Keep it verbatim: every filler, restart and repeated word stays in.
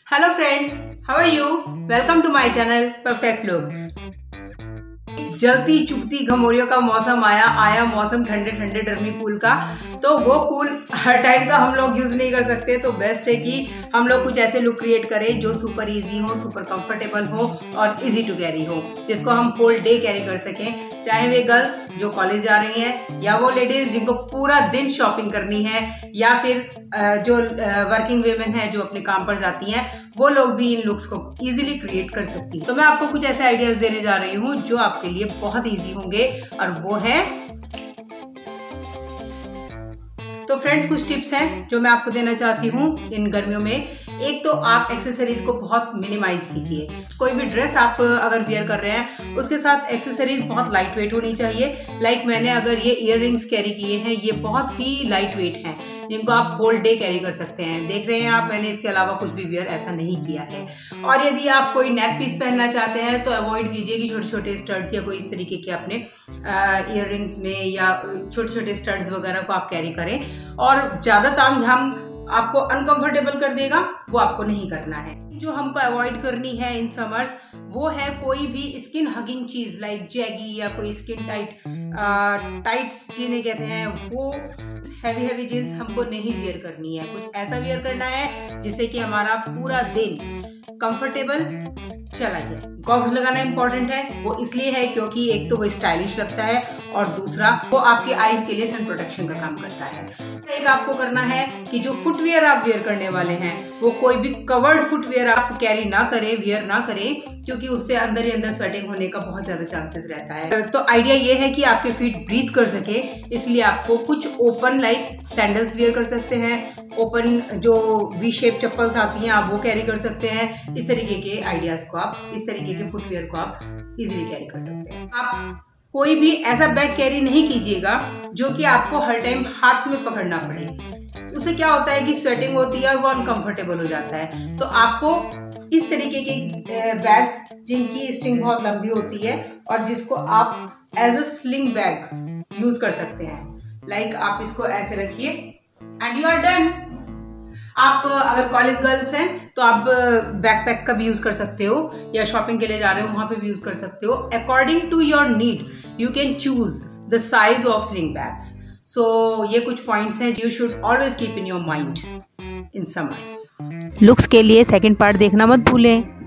Hello friends, how are you? Welcome to my channel perfect look. जलती चुभती घमौरियों का मौसम आया आया मौसम ठंडे ठंडे डर्मी कूल का। तो वो कूल हर टाइम का हम लोग यूज नहीं कर सकते, तो बेस्ट है कि हम लोग कुछ ऐसे लुक क्रिएट करें जो सुपर इजी हो, सुपर कंफर्टेबल हो और इजी टू कैरी हो, जिसको हम होल डे कैरी कर सकें। चाहे वे गर्ल्स जो कॉलेज जा रही हैं, या वो लेडीज जिनको पूरा दिन शॉपिंग करनी है, या फिर जो वर्किंग वीमेन है जो अपने काम पर जाती हैं, वो लोग भी इन लुक्स को इजीली क्रिएट कर सकती हैं। तो मैं आपको कुछ ऐसे आइडियाज देने जा रही हूँ जो आपके लिए बहुत इजी होंगे, और वो है, तो फ्रेंड्स कुछ टिप्स हैं जो मैं आपको देना चाहती हूँ इन गर्मियों में। एक तो आप एक्सेसरीज को बहुत मिनिमाइज कीजिए। कोई भी ड्रेस आप अगर वियर कर रहे हैं, उसके साथ एक्सेसरीज बहुत लाइट वेट होनी चाहिए। लाइक मैंने अगर ये इयर रिंग्स कैरी किए हैं, ये बहुत ही लाइट वेट हैं, जिनको आप होल डे कैरी कर सकते हैं। देख रहे हैं आप, मैंने इसके अलावा कुछ भी वियर ऐसा नहीं किया है। और यदि आप कोई नेक पीस पहनना चाहते हैं तो अवॉइड कीजिए कि छोटे छोटे स्टड्स या कोई इस तरीके के अपने इयर रिंग्स में या छोटे छोटे स्टड्स वगैरह को आप कैरी करें। और ज़्यादा तामझाम आपको अनकंफर्टेबल कर देगा, वो आपको नहीं करना है। जो हमको अवॉइड करनी है इन समर्स, वो है कोई भी स्किन हगिंग चीज लाइक जैगी या कोई स्किन टाइट टाइट्स जिन्हें कहते हैं, वो हैवी हैवी जीन्स हमको नहीं वियर करनी है। कुछ ऐसा वियर करना है जिससे कि हमारा पूरा दिन कंफर्टेबल चला जाए। गॉगल्स लगाना इंपॉर्टेंट है, वो इसलिए है क्योंकि एक तो वो स्टाइलिश लगता है और दूसरा वो आपकी आईज के लिए सन प्रोटेक्शन का काम करता है। एक आपको करना है कि जो फुटवेयर आप वेयर करने वाले हैं, वो कोई भी कवर्ड फुटवेयर आप कैरी ना करें, वियर ना करें, क्योंकि उससे अंदर ही अंदर स्वेटिंग होने का बहुत ज्यादा चांसेस रहता है। तो आइडिया ये है कि आपके फीट ब्रीथ कर सके, इसलिए आपको कुछ ओपन लाइक सैंडल्स वियर कर सकते हैं। ओपन जो वी शेप चप्पल्स आती हैं, आप वो कैरी कर सकते हैं। इस तरीके के आइडियाज को आप, इस तरीके के फुटवेयर को आप इजीली कैरी कर सकते हैं। आप कोई भी ऐसा बैग कैरी नहीं कीजिएगा जो कि आपको हर टाइम हाथ में पकड़ना पड़े। उससे क्या होता है कि स्वेटिंग होती है और वो अनकंफर्टेबल हो जाता है। तो आपको इस तरीके के बैग्स जिनकी स्ट्रिंग बहुत लंबी होती है और जिसको आप as a sling bag use कर सकते हैं। लाइक आप इसको ऐसे रखिए एंड यू आर डन। आप अगर कॉलेज गर्ल्स हैं तो आप बैकपैक का भी यूज कर सकते हो, या शॉपिंग के लिए जा रहे हो वहां पे भी यूज कर सकते हो। According to your need you can choose the size of sling bags. So ये कुछ पॉइंट्स हैं you should always keep in your mind in summers. Looks के लिए सेकंड पार्ट देखना मत भूलें।